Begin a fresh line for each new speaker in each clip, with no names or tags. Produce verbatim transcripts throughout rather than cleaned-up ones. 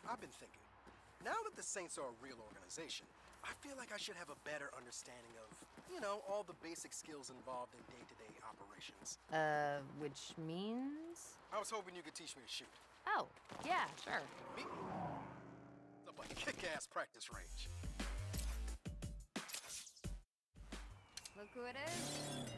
I've been thinking. Now that the Saints are a real organization, I feel like I should have a better understanding of, you know, all the basic skills involved in day-to-day operations.
Uh, which means?
I was hoping you could teach me to shoot.
Oh, yeah, sure.
Meet me up a kick-ass practice range.
Look who it is.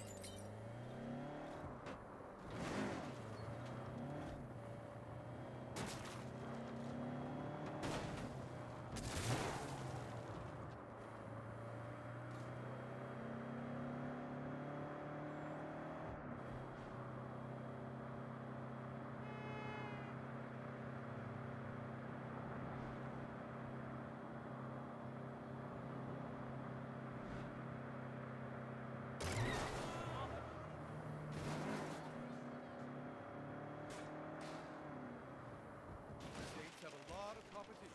Have a lot of competition.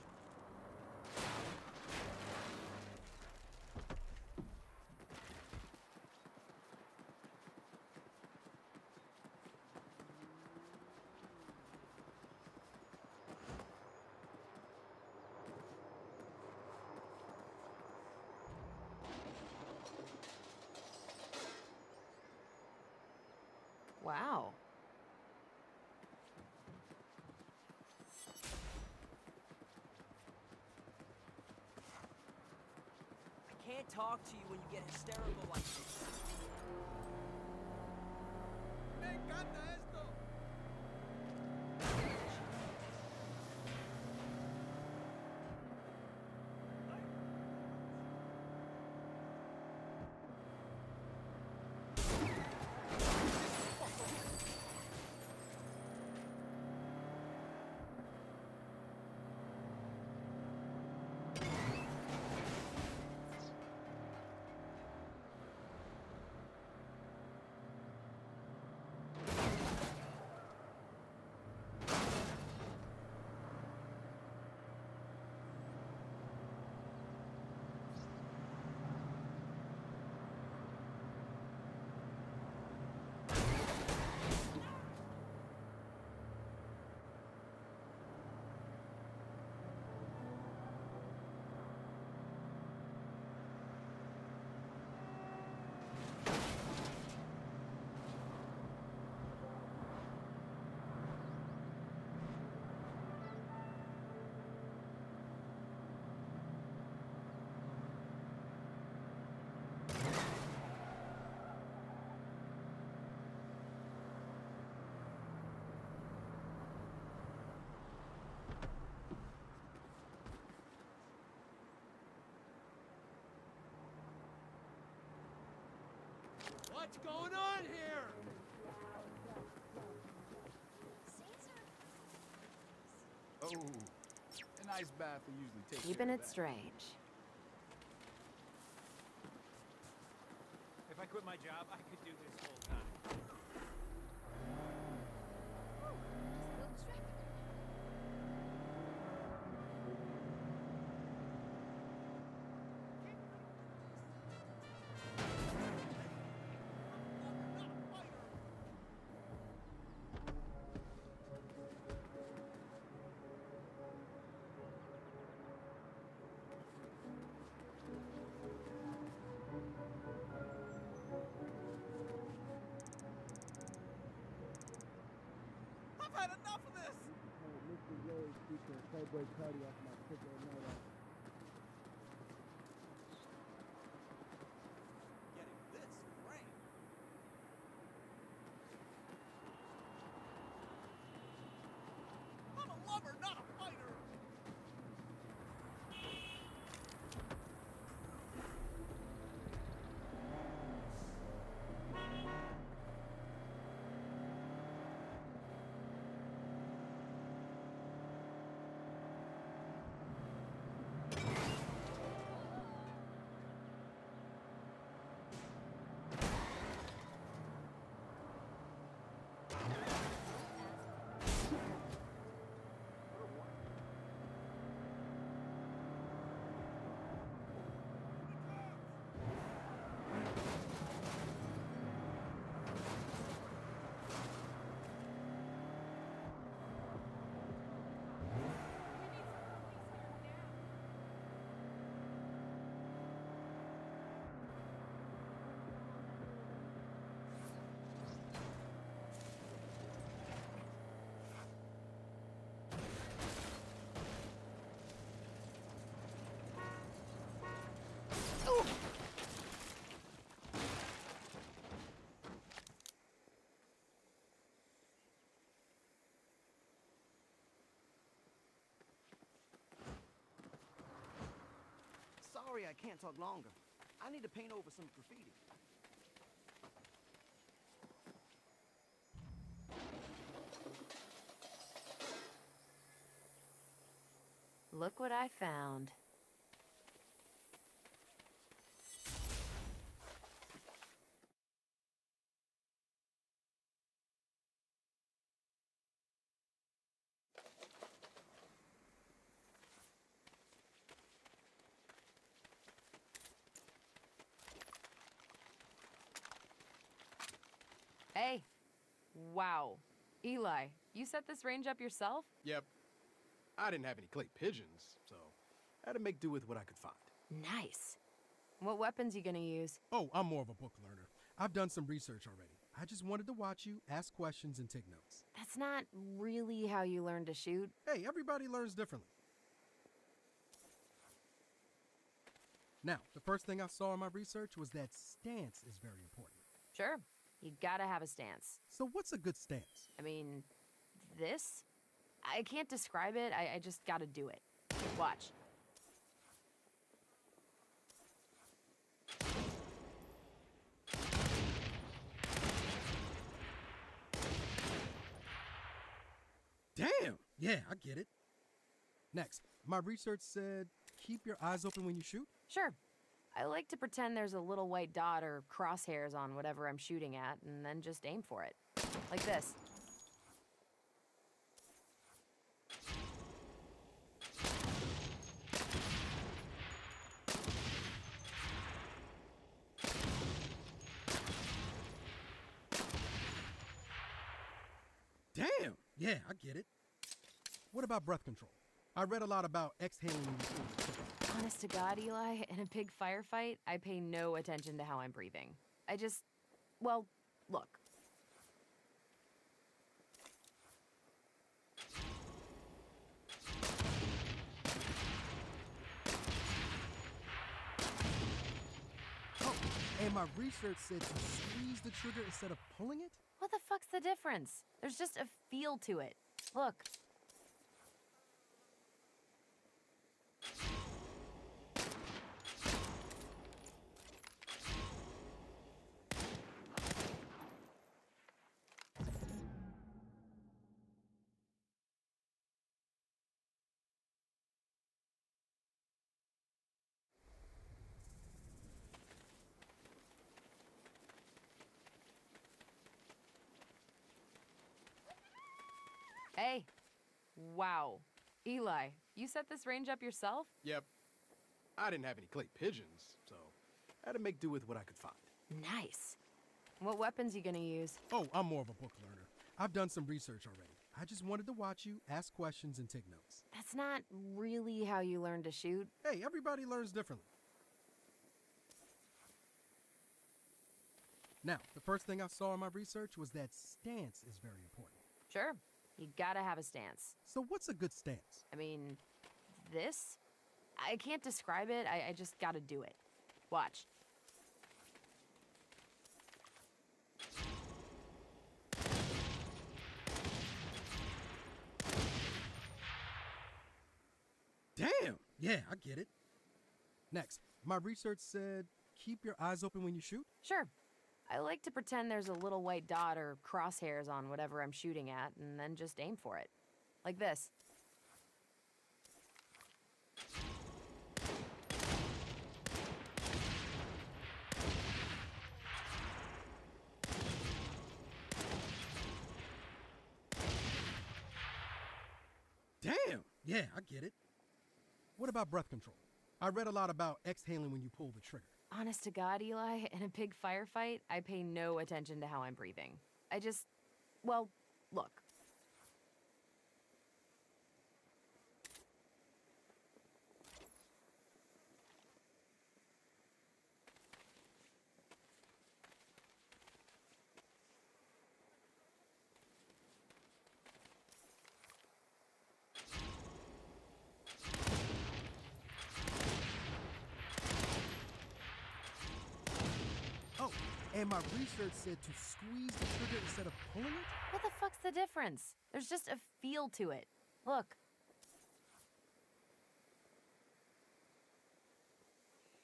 Wow.
I can't talk to you when you get hysterical like this.
Me encanta esto. What's going on here? Oh, an ice bath will usually take
Keeping
care
it
of that.
strange.
If I quit my job, I could do this whole time.
I've had enough of this!
Mister Rose featuring Playboy Cardi off my ticket night out.
Getting this framed. I'm a lover, not a fighter!
sorry I can't talk longer. I need to paint over some graffiti.
Look what I found. Hey. Wow. Eli, you set this range up yourself?
Yep. I didn't have any clay pigeons, so I had to make do with what I could find.
Nice. What weapons you gonna use?
Oh, I'm more of a book learner. I've done some research already. I just wanted to watch you, ask questions, and take notes.
That's not really how you learn to shoot.
Hey, everybody learns differently. Now, the first thing I saw in my research was that stance is very important.
Sure. You gotta have a stance.
So what's a good stance?
I mean, this? I can't describe it. I, I just gotta do it. Watch.
Damn! Yeah, I get it. Next, my research said keep your eyes open when you shoot.
Sure. I like to pretend there's a little white dot or crosshairs on whatever I'm shooting at, and then just aim for it. Like this.
Damn! Yeah, I get it. What about breath control? I read a lot about exhaling when you shoot.
Honest to God, Eli, in a big firefight, I pay no attention to how I'm breathing. I just, well, look.
Oh, and my research said to squeeze the trigger instead of pulling it?
What the fuck's the difference? There's just a feel to it. Look. Hey. Wow. Eli, you set this range up yourself?
Yep. I didn't have any clay pigeons, so I had to make do with what I could find.
Nice. What weapons you gonna use?
Oh, I'm more of a book learner. I've done some research already. I just wanted to watch you, ask questions, and take notes.
That's not really how you learn to shoot.
Hey, everybody learns differently. Now, the first thing I saw in my research was that stance is very important.
Sure. You gotta have a stance.
So what's a good stance?
I mean, this? I can't describe it. I, I just gotta do it. Watch.
Damn! Yeah, I get it. Next, my research said keep your eyes open when you shoot.
Sure. I like to pretend there's a little white dot or crosshairs on whatever I'm shooting at, and then just aim for it. Like this.
Damn! Yeah, I get it. What about breath control? I read a lot about exhaling when you pull the trigger.
Honest to God, Eli, in a big firefight, I pay no attention to how I'm breathing. I just, well, look.
Oh, and my research said to squeeze the trigger instead of pulling it?
What the fuck's the difference? There's just a feel to it. Look.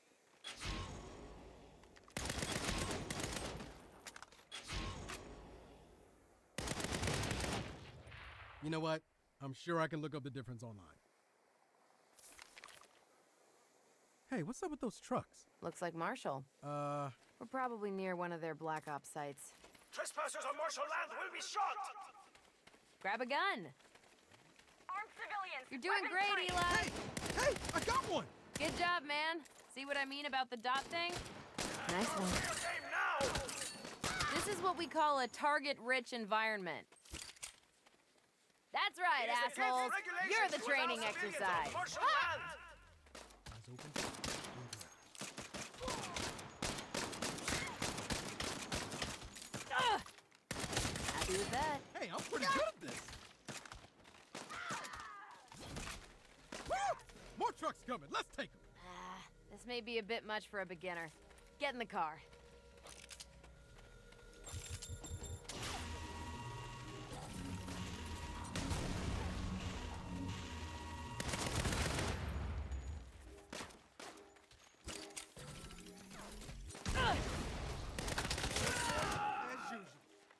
You know what? I'm sure I can look up the difference online. Hey, what's up with those trucks?
Looks like Marshall.
Uh...
We're probably near one of their Black Ops sites.
Trespassers on Marshall land will be shot!
Grab a gun!
Armed civilians!
You're doing
weapons
great,
free.
Eli!
Hey! Hey! I got one!
Good job, man. See what I mean about the dot thing? Nice one.
Game now!
This is what we call a target-rich environment. That's right,
Here's the
assholes.
regulations
You're the
to
training
allow civilians on
exercise.
Marshall
Ah!
land.
Eyes open.
Ugh. Happy with that.
Hey, I'm pretty good at this! Woo! More trucks coming! Let's take them!
Ah, this may be a bit much for a beginner. Get in the car. Ugh.
As usual.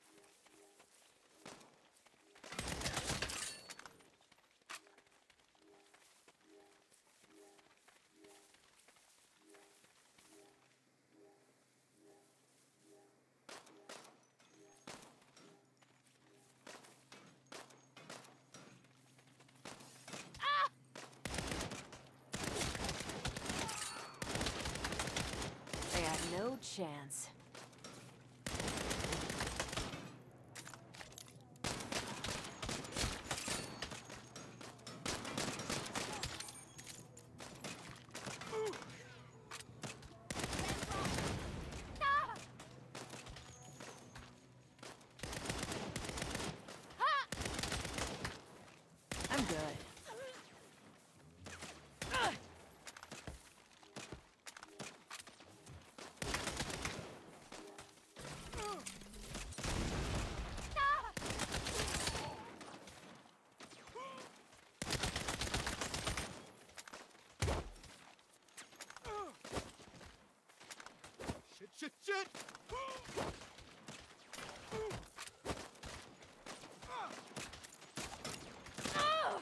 They have no chance. Ah! Ah! I'm good. Ugh.
Shit, shit, shit!
Ah!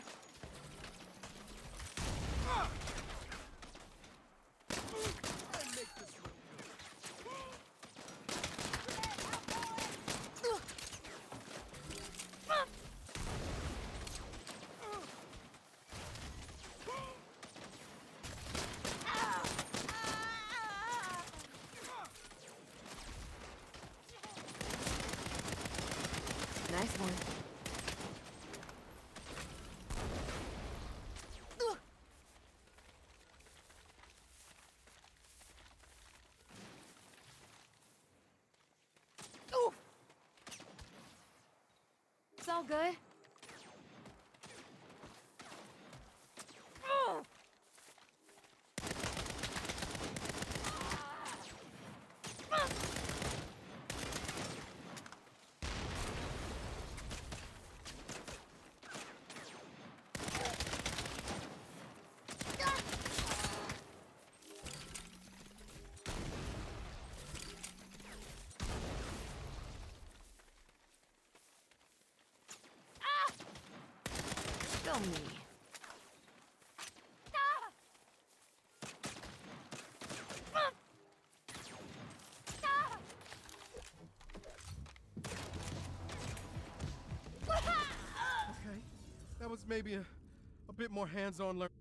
Nice one. Ooh. It's all good. Oh. Go me.
Okay, that was maybe a, a bit more hands-on learning.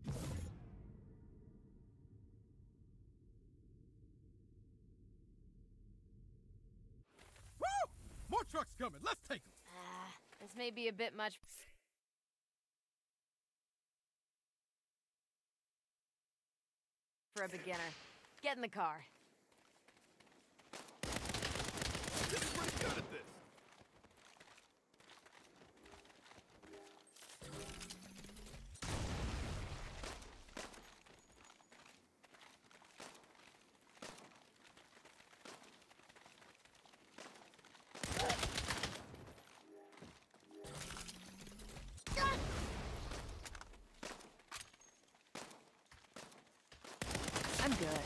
Woo! More trucks coming! Let's take them!
Ah, this may be a bit much for a beginner. Get in the car.
This is pretty good at this.
I'm good.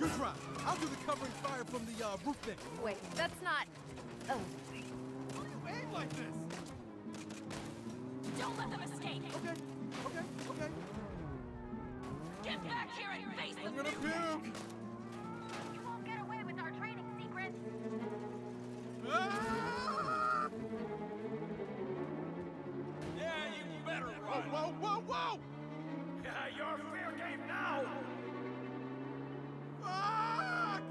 You try. I'll do the covering fire from the uh, roof thing.
Wait, that's not. Oh.
Why do you aim like this?
Don't let them escape!
Okay, okay, okay.
Get back here and face
I'm
the
gonna puke.
You won't get away with our training secrets!
Ah!
Yeah, you better
Whoa,
run.
whoa, whoa, whoa!
Yeah, you're fair game now.
Fuck!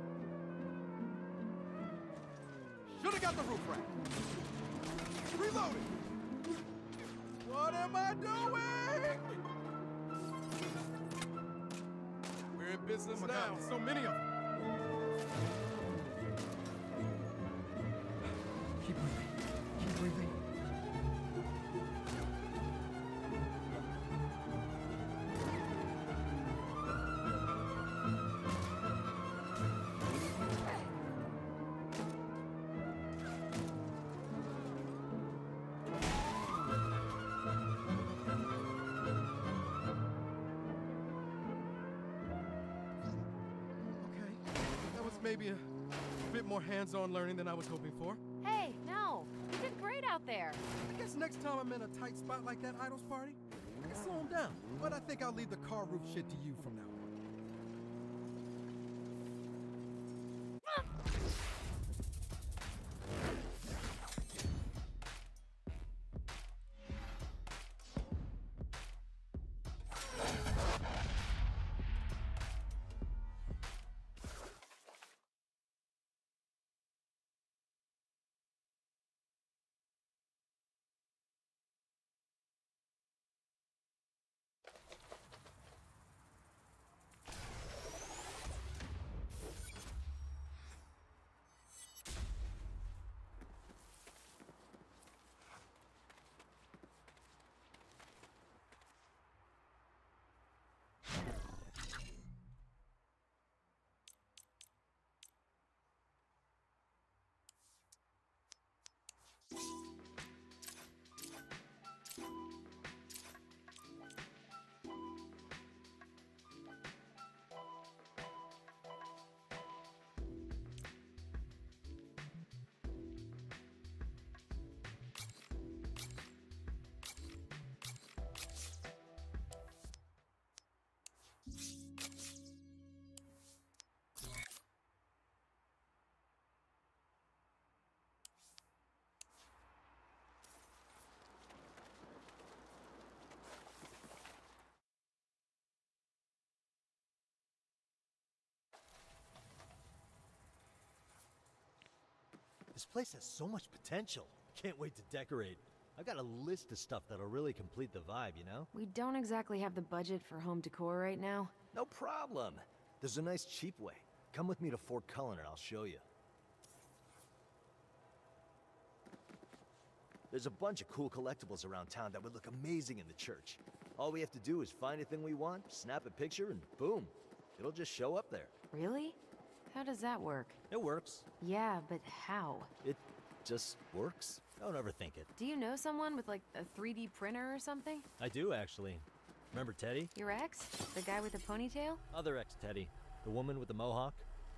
Should've got the roof rack. Reloading. What am I doing? We're in business
Oh my
now.
God.
So many of them.
Keep breathing. Keep breathing.
Okay, that was maybe a bit more hands-on learning than I was hoping for.
Hey, no. You did great out there.
I guess next time I'm in a tight spot like that Idols party, I can slow him down. But I think I'll leave the car roof shit to you from now on.
This place has so much potential. Can't wait to decorate. I've got a list of stuff that'll really complete the vibe, you know?
We don't exactly have the budget for home decor right now.
No problem. There's a nice cheap way. Come with me to Fort Cullen and I'll show you. There's a bunch of cool collectibles around town that would look amazing in the church. All we have to do is find a thing we want, snap a picture, and boom. It'll just show up there.
Really? How does that work?
It works.
Yeah, but how?
It just works. Don't overthink it.
Do you know someone with like a three D printer or something?
I do, actually. Remember Teddy?
Your ex? The guy with the ponytail?
Other ex-Teddy. The woman with the mohawk.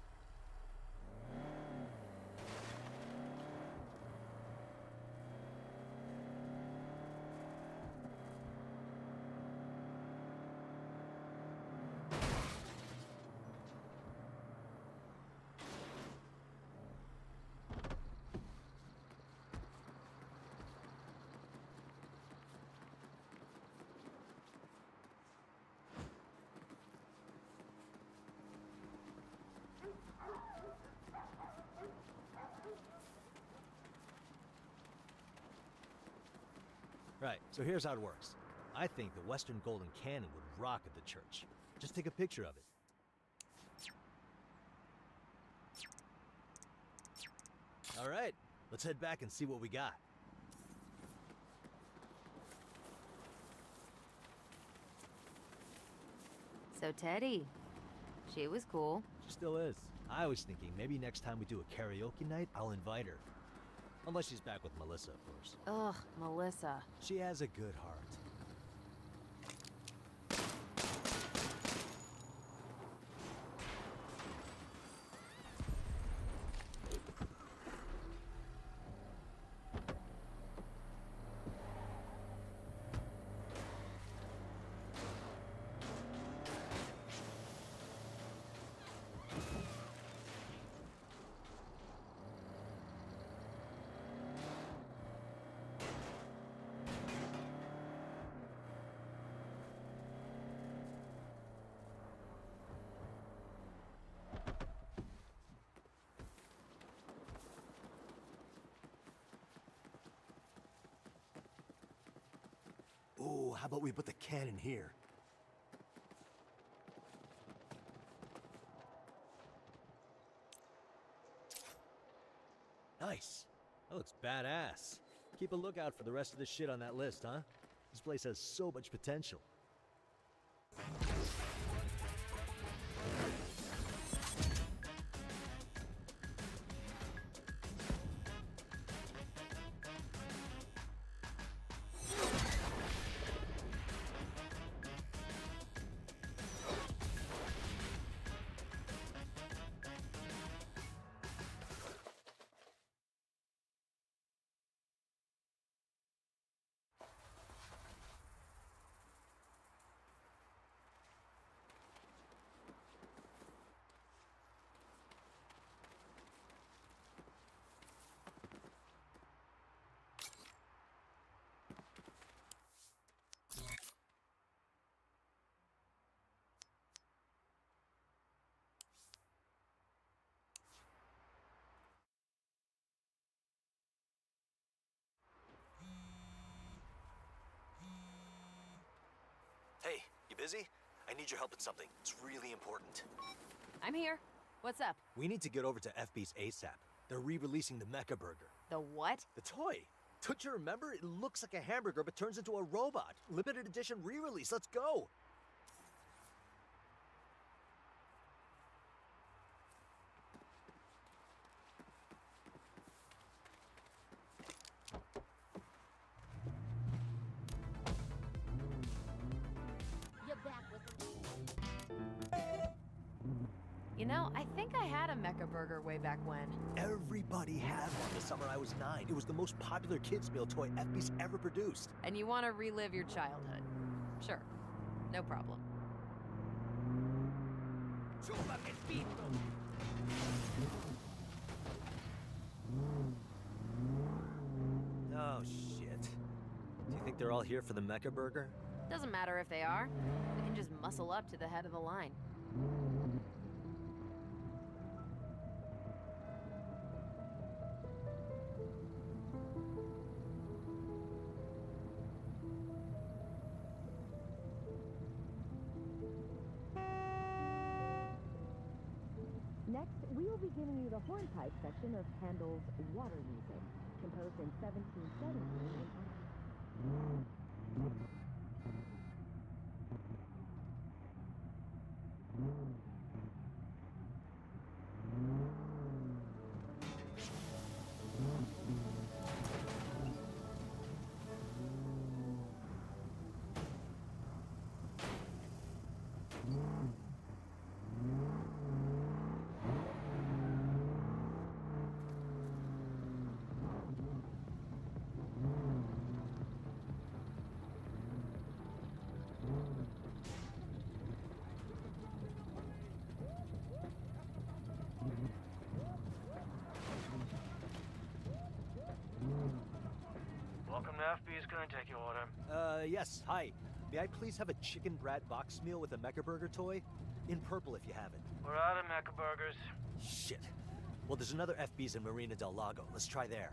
Right, so here's how it works. I think the Western Golden Cannon would rock at the church. Just take a picture of it. All right, let's head back and see what we got.
So Teddy, she was cool.
She still is. I was thinking maybe next time we do a karaoke night, I'll invite her. Unless she's back with Melissa, of course.
Ugh, Melissa.
She has a good heart. How about we put the cannon here? Nice. That looks badass. Keep a lookout for the rest of the shit on that list, huh? This place has so much potential. Hey, you busy? I need your help in something. It's really important.
I'm here. What's up?
We need to get over to F B's ASAP. They're re-releasing the Mecha Burger.
The what?
The toy. Don't you remember? It looks like a hamburger but turns into a robot. Limited edition re-release. Let's go.
You're back with
You know, I think I had a Mecha Burger way back when.
Everybody had one the summer I was nine. It was the most popular kids' meal toy F B's ever produced.
And you want to relive your childhood. Sure. No problem.
Oh, shit. Do you think they're all here for the Mecha Burger?
Doesn't matter if they are. We can just muscle up to the head of the line.
Next, we will be giving you the hornpipe section of Handel's Water Music, composed in seventeen seventeen in
Welcome to F B's. Can I take your order?
Uh, yes, hi. May I please have a chicken brat box meal with a Mecha Burger toy? In purple if you have it.
We're out of Mecha Burgers.
Shit. Well, there's another F B's in Marina del Lago. Let's try there.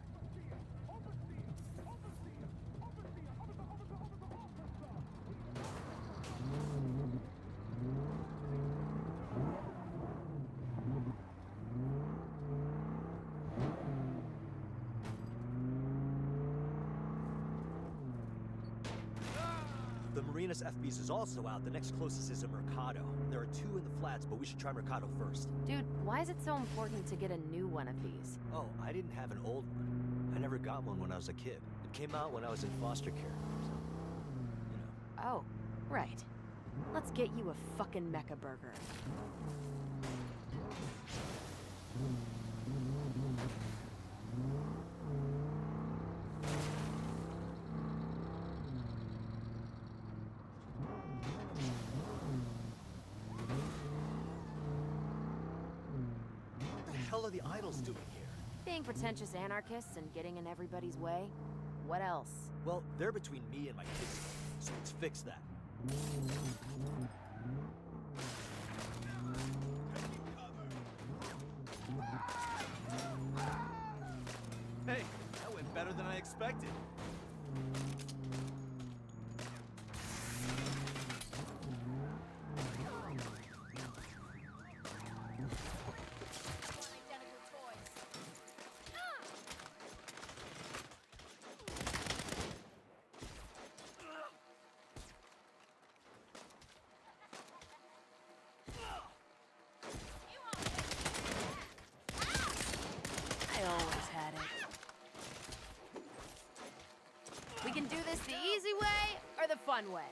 The Marinas F B's is also out. The next closest is in Mercado. There are two in the flats, but we should try Mercado first.
Dude, why is it so important to get a new one of these?
Oh, I didn't have an old one. I never got one when I was a kid. It came out when I was in foster care. So, you know.
Oh, right. Let's get you a fucking Mecha Burger.
What the hell are the idols doing here?
Being pretentious anarchists and getting in everybody's way? What else?
Well, they're between me and my kids, so let's fix that. Hey, that went better than I expected.
or the fun way?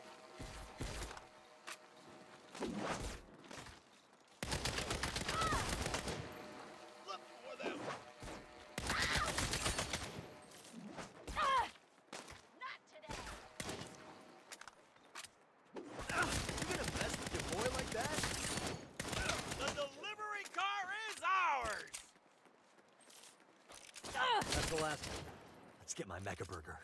Look for them.
Ah! Not today.
You gonna mess with your boy like that?
The delivery car is ours.
That's the last one. Let's get my Mega Burger.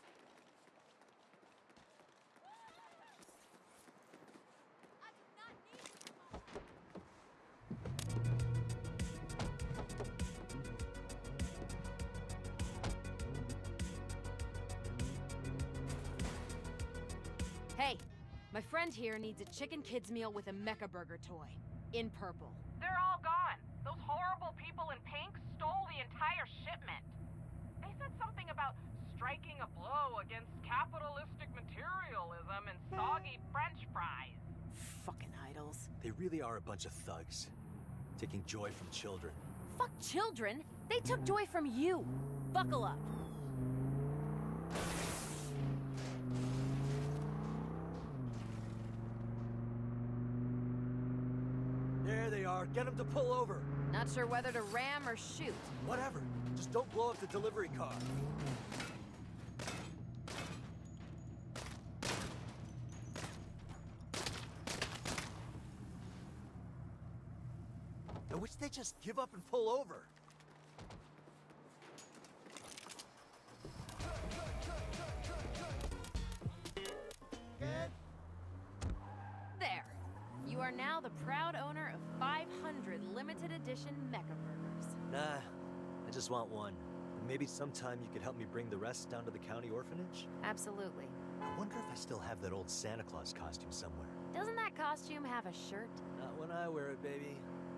Hey, my friend here needs a chicken kids meal with a Mecha Burger toy. In purple.
They're all gone. Those horrible people in pink stole the entire shipment. They said something about striking a blow against capitalistic materialism and soggy French fries.
Fucking idols.
They really are a bunch of thugs, taking joy from children.
Fuck children. They took joy from you. Buckle up.
There they are. Get them to pull over.
Not sure whether to ram or shoot.
Whatever. Just don't blow up the delivery car. I wish they just give up and pull over.
There. You are now the proud owner of five hundred limited edition Mecha Burgers.
Nah, I just want one. And maybe sometime you could help me bring the rest down to the county orphanage?
Absolutely.
I wonder if I still have that old Santa Claus costume somewhere.
Doesn't that costume have a shirt?
Not when I wear it, baby.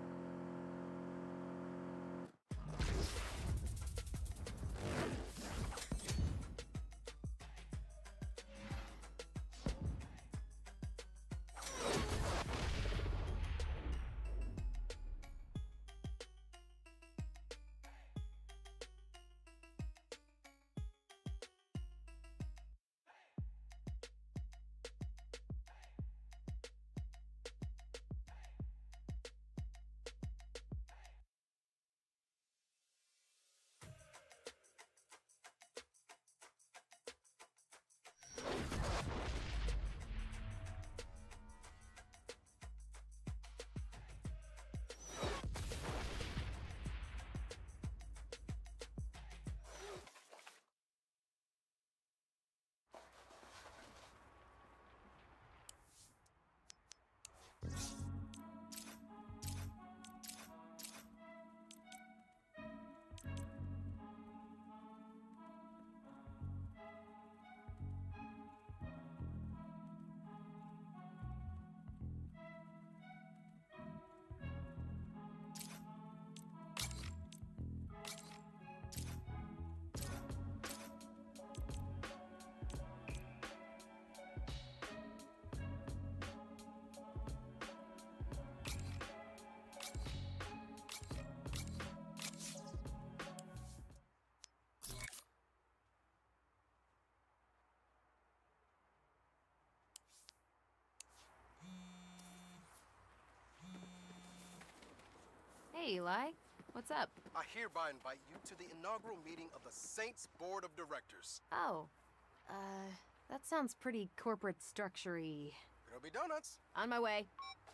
Hey, Eli. What's up?
I hereby invite you to the inaugural meeting of the Saints Board of Directors.
Oh. Uh, that sounds pretty corporate structure-y.
There'll be donuts.
On my way.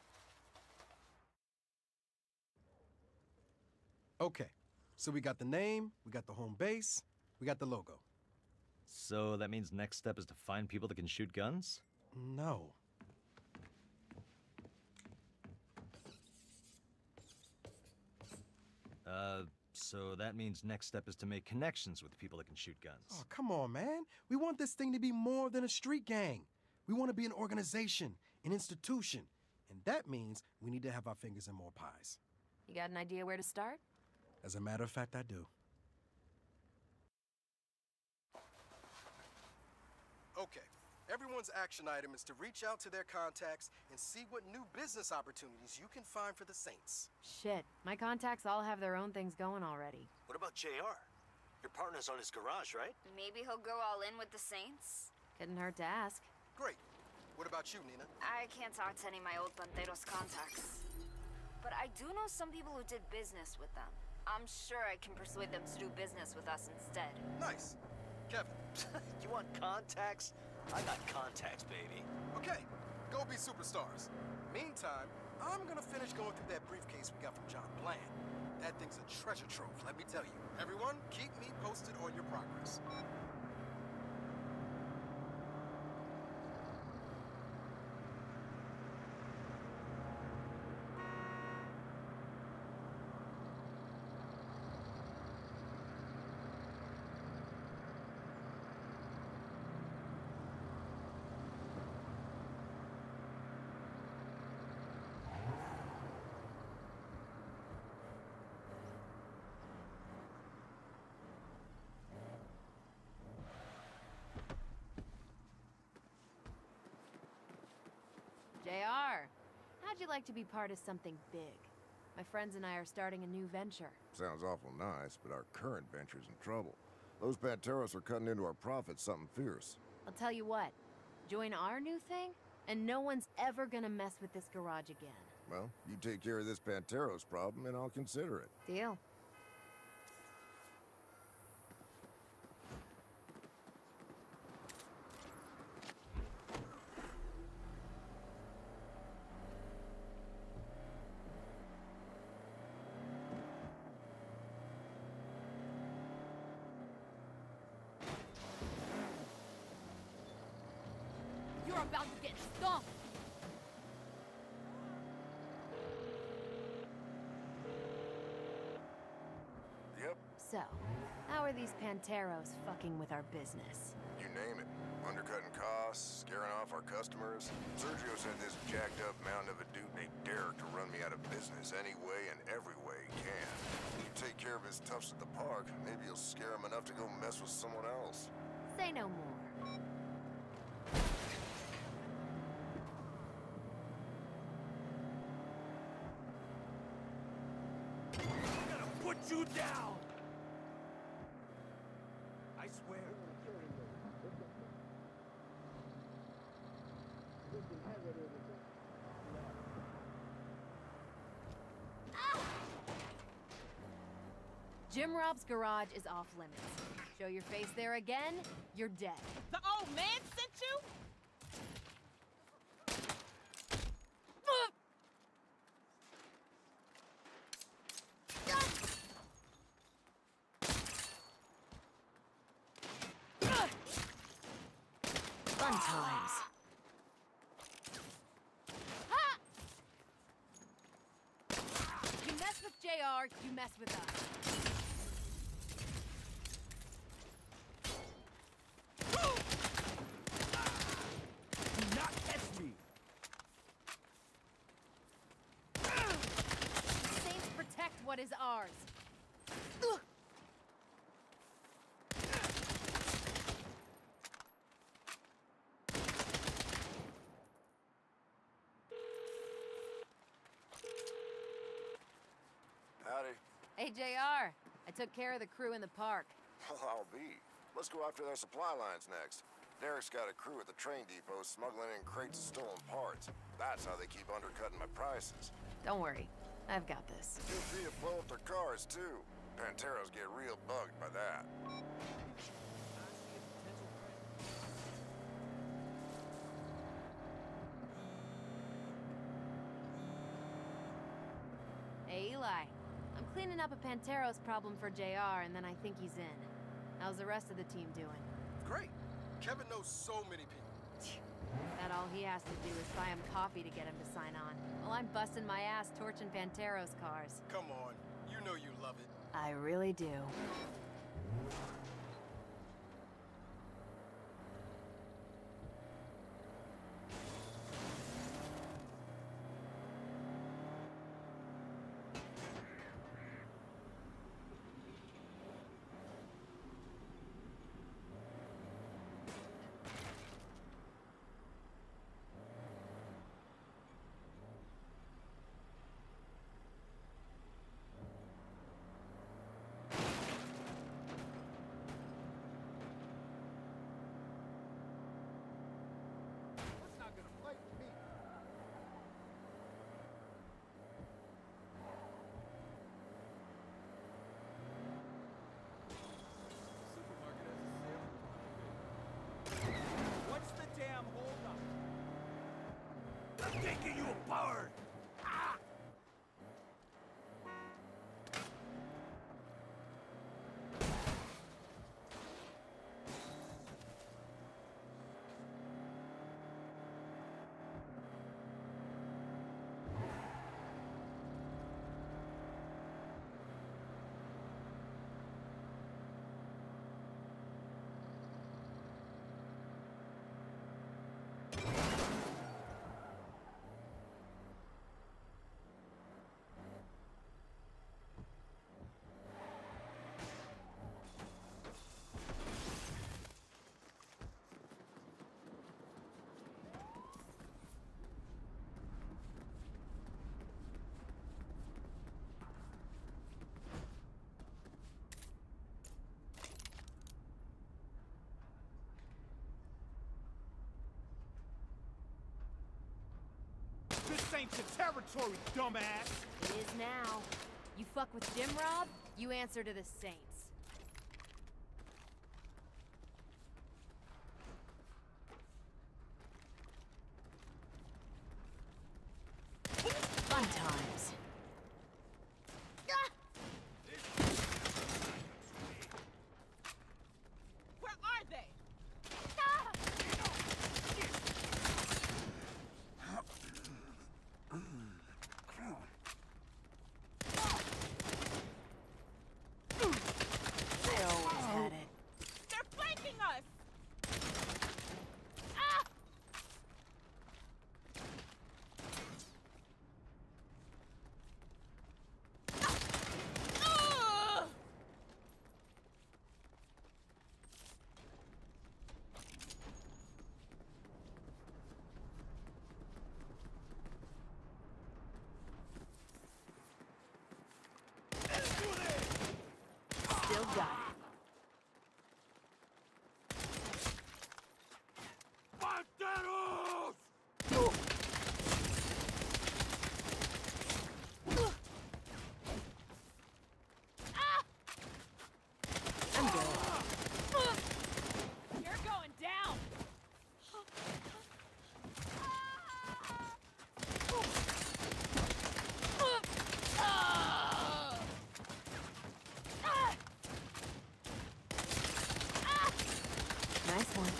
Okay, so we got the name, we got the home base, we got the logo.
So that means next step is to find people that can shoot guns?
No.
Uh, so that means next step is to make connections with people that can shoot guns.
Oh, come on, man. We want this thing to be more than a street gang. We want to be an organization, an institution. And that means we need to have our fingers in more pies.
You got an idea where to start?
As a matter of fact, I do. Okay, everyone's action item is to reach out to their contacts and see what new business opportunities you can find for the Saints.
Shit, my contacts all have their own things going already.
What about J R? Your partner's on his garage, right?
Maybe he'll go all in with the Saints?
Couldn't hurt to ask.
Great. What about you, Nina?
I can't talk to any of my old Panteros contacts. But I do know some people who did business with them. I'm sure I can persuade them to do business with us instead.
Nice. Kevin.
You want contacts? I got contacts, baby.
Okay, go be superstars. Meantime, I'm gonna finish going through that briefcase we got from John Bland. That thing's a treasure trove, let me tell you. Everyone, keep me posted on your progress.
J R, how'd you like to be part of something big? My friends and I are starting a new venture.
Sounds awful nice, but our current venture's in trouble. Those Panteros are cutting into our profits something fierce.
I'll tell you what, join our new thing, and no one's ever gonna mess with this garage again.
Well, you take care of this Panteros problem, and I'll consider it.
Deal.
You're about to get stumped!
Yep.
So, how are these Panteros fucking with our business?
You name it. Undercutting costs, scaring off our customers. Sergio said this jacked up mountain of a dude named Derek to run me out of business any way and every way he can. You take care of his toughs at the park, maybe you'll scare him enough to go mess with someone else.
Say no more.
I'm gonna put you down! I swear.
Jim Rob's garage is off limits. Show your face there again, you're dead.
The old man sent you?
Fun times. You mess with J R, you mess with us.
Do not catch me!
Saints protect what is ours.
Howdy.
Hey, J R, I took care of the crew in the park.
Well, I'll be. Let's go after their supply lines next. Derek's got a crew at the train depot smuggling in crates of stolen parts. That's how they keep undercutting my prices.
Don't worry, I've got this.
Feel free to blow up their cars, too. Panteros get real bugged by that.
Hey, Eli. I'm cleaning up a Panteros problem for J R, and then I think he's in. How's the rest of the team doing?
Great. Kevin knows so many people.
That all he has to do is buy him coffee to get him to sign on. While I'm busting my ass torching Panteros cars.
Come on. You know you love it.
I really do.
taking you apart! Ah!
This ain't your territory, dumbass!
It is now. You fuck with Jim Rob, you answer to the Saints. Fun times.
Where are they?
They always had it.
They're flanking us! Ah! Ah!
Still got it.
Panteros!
I'm good.
You're going down!
Nice one.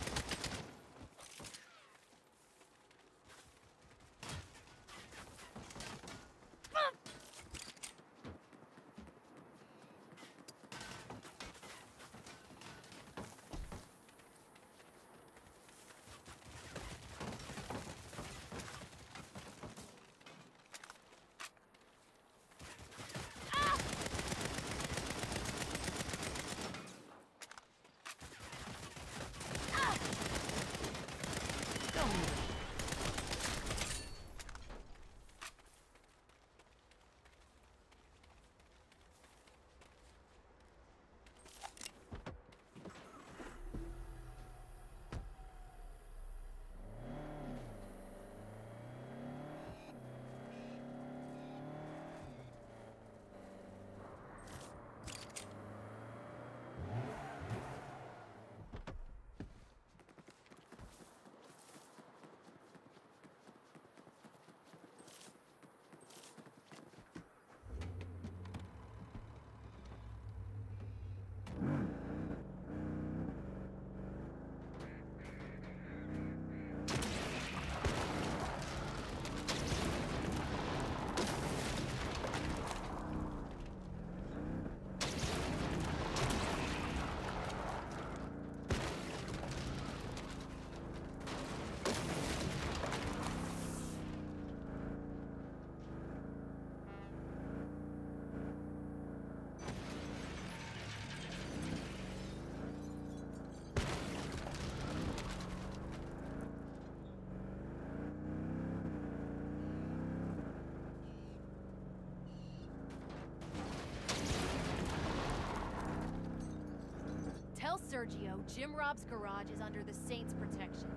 Tell Sergio Jim Rob's garage is under the Saints' protection.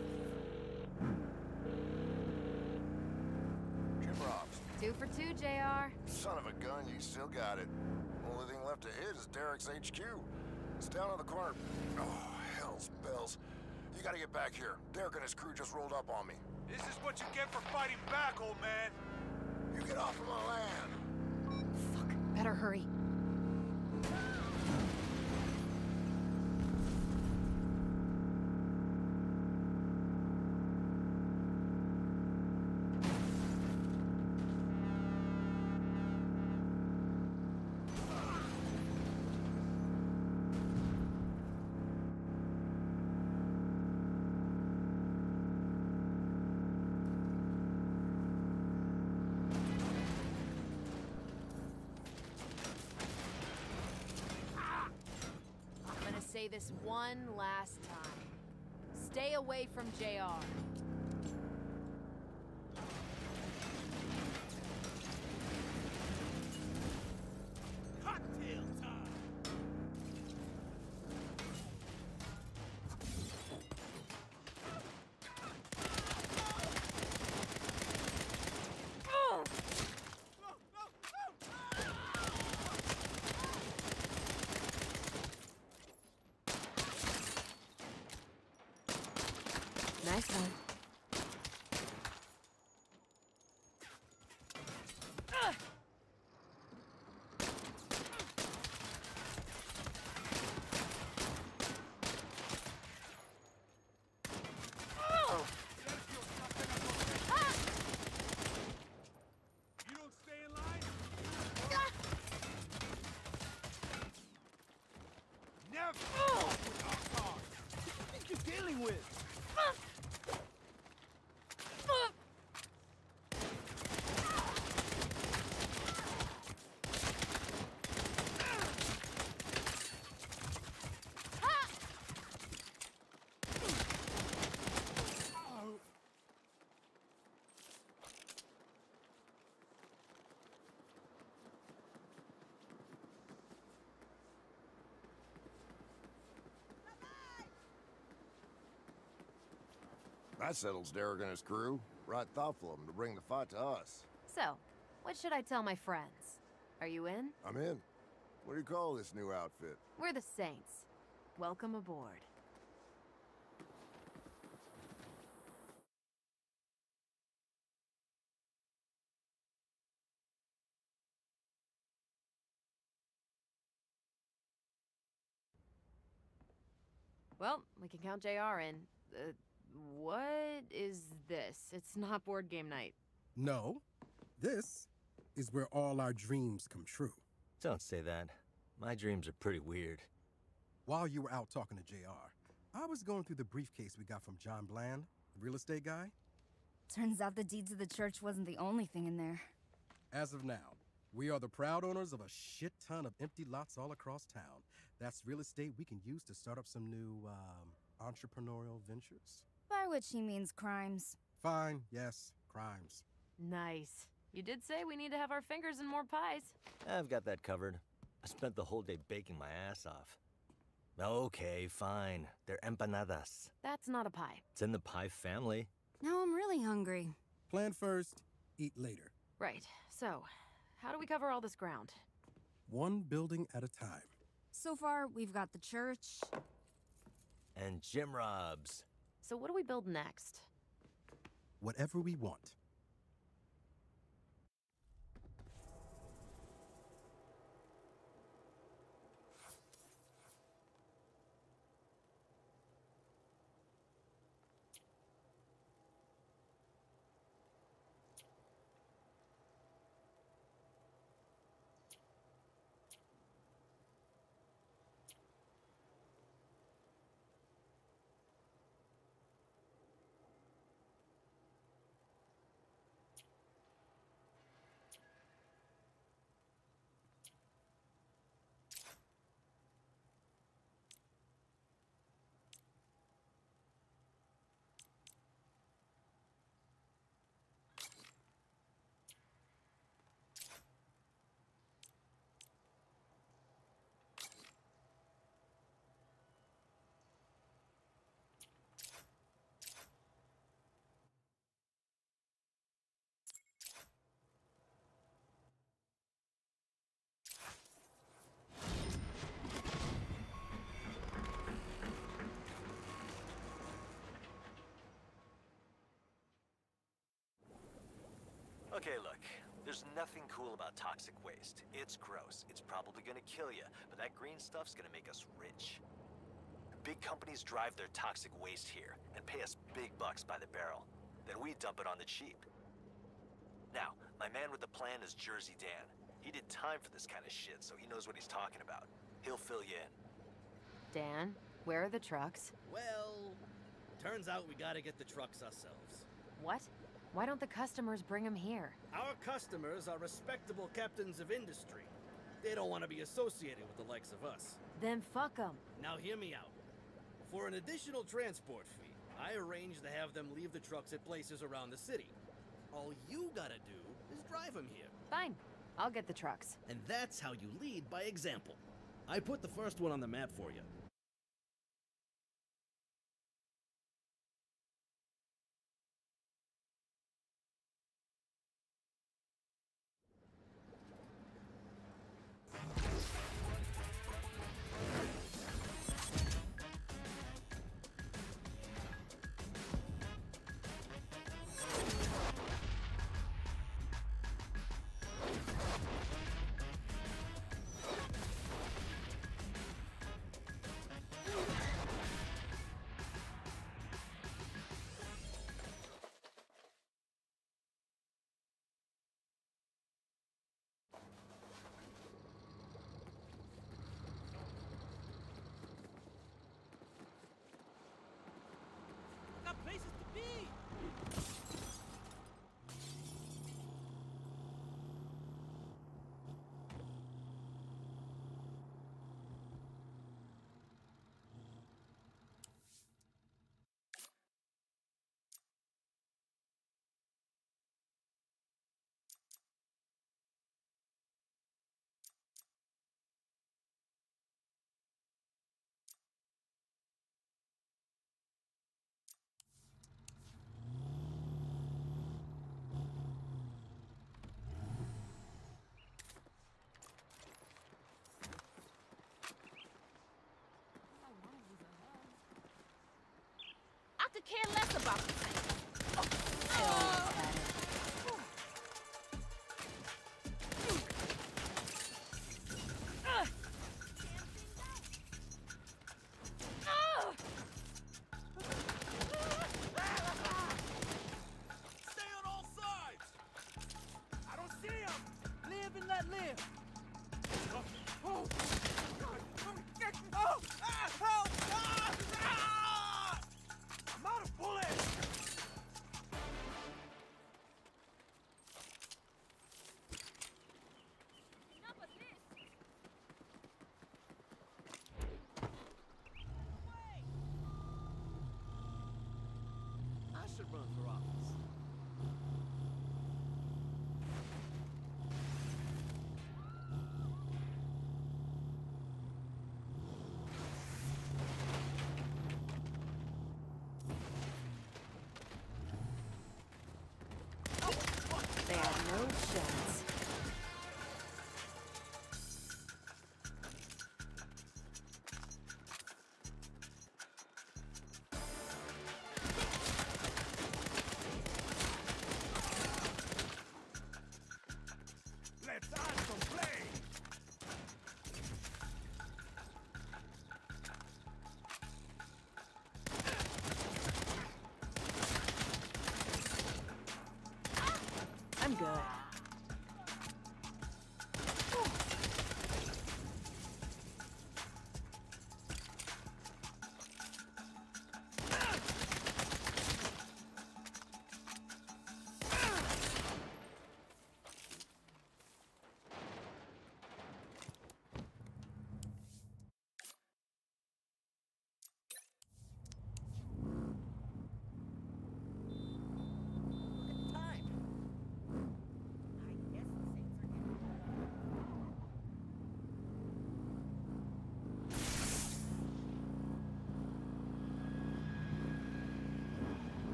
Jim Rob's.
Two for two, J R.
Son of a gun, you still got it. Only thing left to hit is Derek's H Q. It's down on the corner. Oh, hell's bells. You gotta get back here. Derek and his crew just rolled up on me.
This is what you get for fighting back, old man.
You get off of my land.
Fuck, better hurry. Say this one last time. Stay away from J R.
Cocktail time!
Nice one.
You don't stay in line? Never! With our cars. What do you think you're dealing with?
That settles Derek and his crew. Right thoughtful of them to bring the fight to us.
So, what should I tell my friends? Are you in?
I'm in. What do you call this new outfit?
We're the Saints. Welcome aboard. Well, we can count J R in. Uh, what is this? It's not board game night.
No, this is where all our dreams come true.
Don't say that. My dreams are pretty weird.
While you were out talking to J R, I was going through the briefcase we got from John Bland, the real estate guy.
Turns out the deeds of the church wasn't the only thing in there.
As of now, we are the proud owners of a shit ton of empty lots all across town. That's real estate we can use to start up some new, um, entrepreneurial ventures.
By which he means crimes.
Fine, yes, crimes.
Nice. You did say we need to have our fingers in more pies.
I've got that covered. I spent the whole day baking my ass off. Okay, fine. They're empanadas.
That's not a pie.
It's in the pie family.
Now I'm really hungry.
Plan first, eat later.
Right. So, how do we cover all this ground?
One building at a time.
So far, we've got the church.
And Jim Robs.
So what do we build next?
Whatever we want.
Okay, look. There's nothing cool about toxic waste. It's gross. It's probably gonna kill you, but that green stuff's gonna make us rich. Big companies drive their toxic waste here and pay us big bucks by the barrel. Then we dump it on the cheap. Now, my man with the plan is Jersey Dan. He did time for this kind of shit, so he knows what he's talking about. He'll fill you in.
Dan, where are the trucks?
Well, turns out we gotta get the trucks ourselves.
What? Why don't the customers bring them here?
Our customers are respectable captains of industry. They don't want to be associated with the likes of us.
Then fuck them.
Now hear me out. For an additional transport fee, I arranged to have them leave the trucks at places around the city. All you gotta do is drive them here.
Fine. I'll get the trucks.
And that's how you lead by example. I put the first one on the map for you.
Places to be!
I could care less about the thing.
Stay on all sides! I don't see him! Live and let live! Oh! Oh! God. Oh! Ah! Help! Ah! Ah! I'm out of bullets!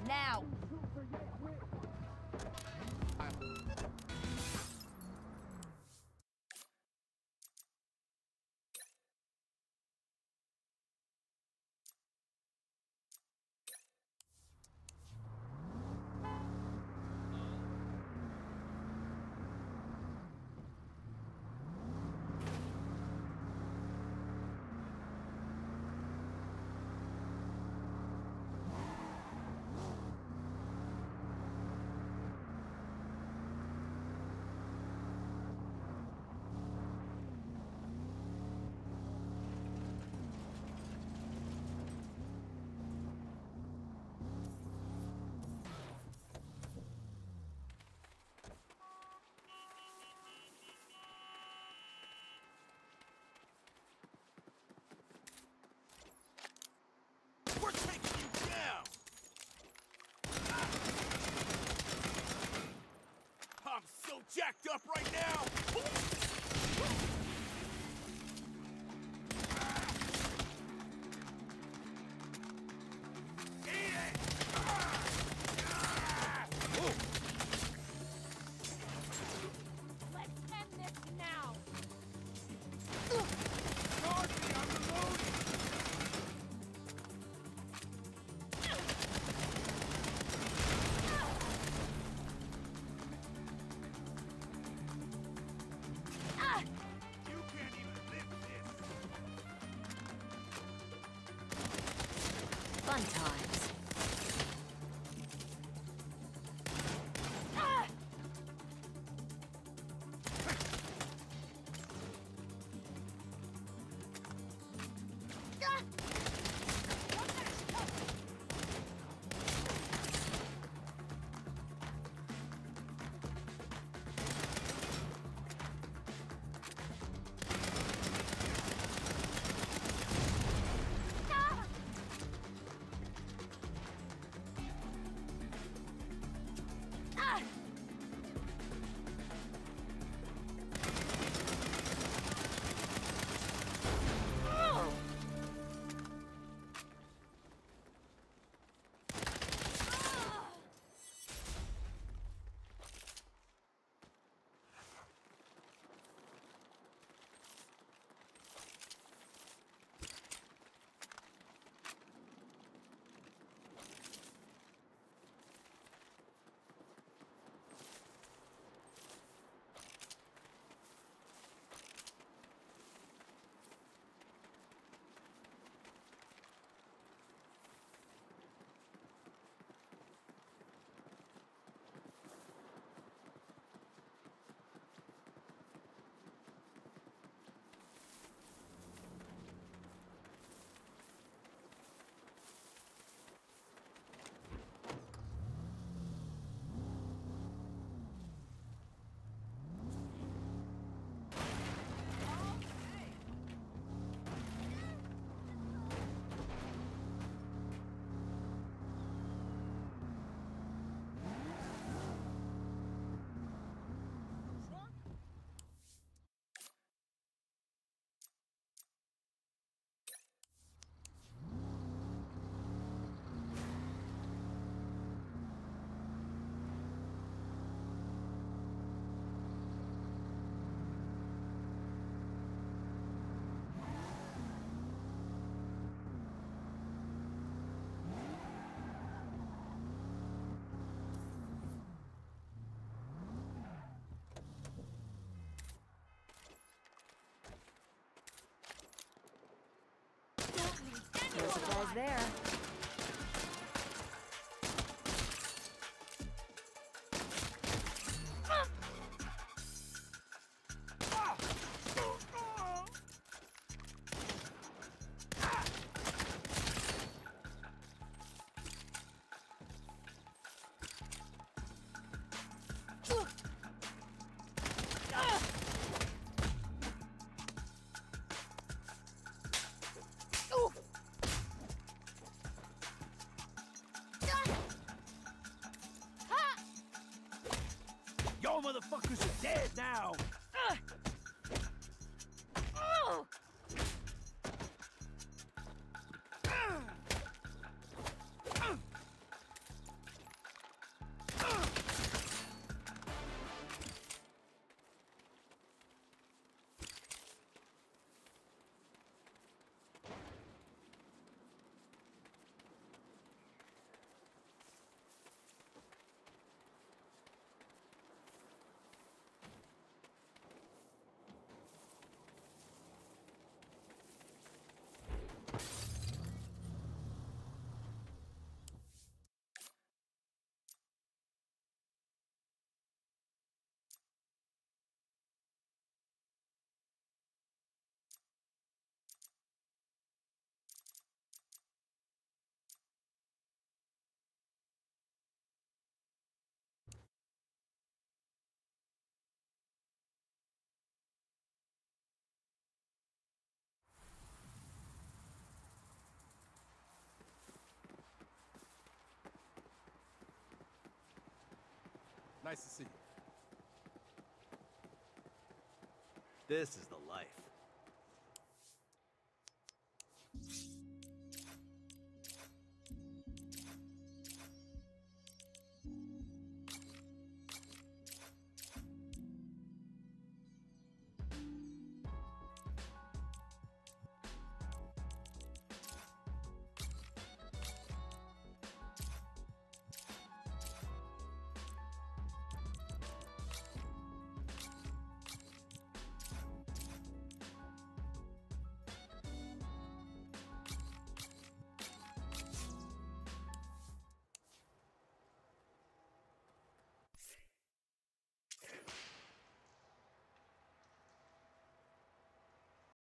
Now!
We're taking you down! I'm so jacked up right now! Eat it!
Let's end this now.
Guard me, I'm reloading! You can't even live this!
Fun times. No surprise there.
Nice to see you.
This is the life.